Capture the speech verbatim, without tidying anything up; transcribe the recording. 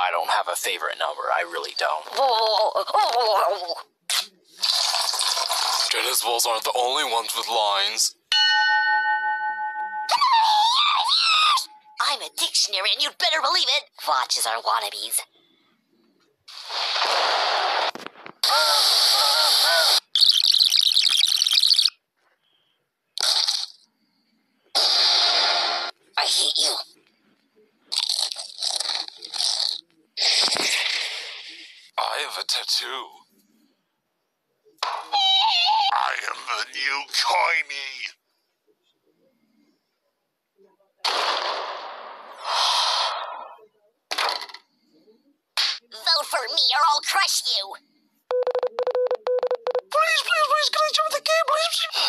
I don't have a favorite number, I really don't. Tennis balls aren't the only ones with lines. I'm a dictionary and you'd better believe it. Watches are wannabes. I hate you. I have a tattoo. I am the new Coiny. Vote for me or I'll crush you. Please, please, please, can I jump the game, please?